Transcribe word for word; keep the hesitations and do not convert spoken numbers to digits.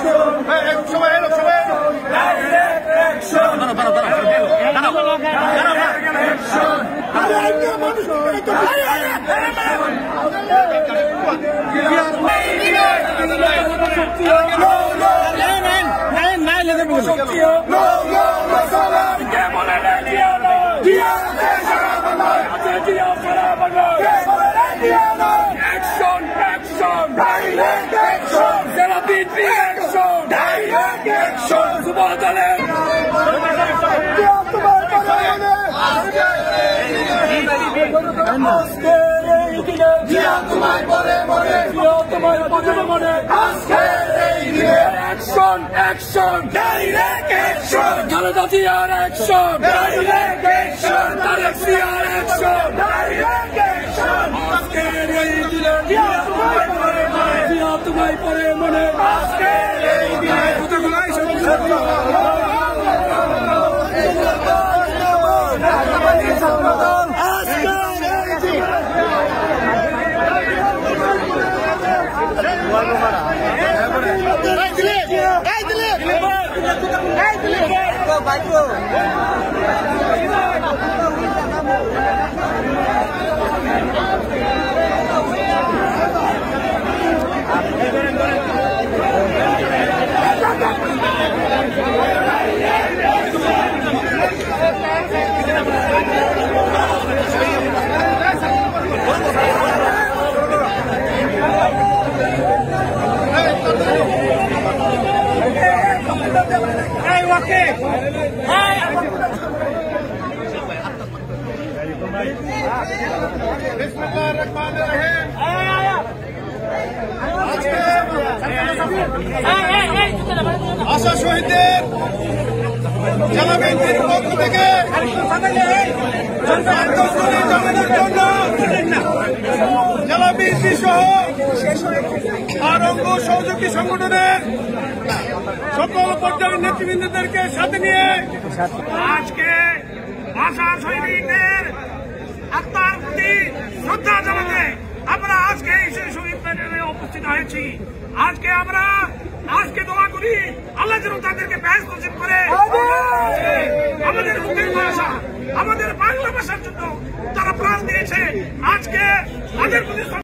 Action, action, direct action, Jela B P action, direct action, Subodale. Action, action, direct action, Galadatiar action, direct action, Taraxiar action, direct action. তোমায় পরে মনে আশা শহীদদের জেলা বিএনপির পক্ষ থেকে জেলা বিএনপি সহ আর অঙ্গ সহযোগী সংগঠনের সকল পর্যায়ের নেতৃবৃন্দদেরকে সাথে নিয়ে আজকে আশা শহীদদের আত্মার প্রতি শ্রদ্ধা জানাতে আমরা আজকে এই শহীদ মিনারে উপস্থিত হয়েছি। আজকে আমরা আজকে দোয়া করি আল্লাহ যেন তাদেরকে ব্যস্ত নসিব করে আমাদের মুখের ভাষা আমাদের বাংলা ভাষার জন্য তারা প্রাণ দিয়েছে। আজকে তাদের প্রতি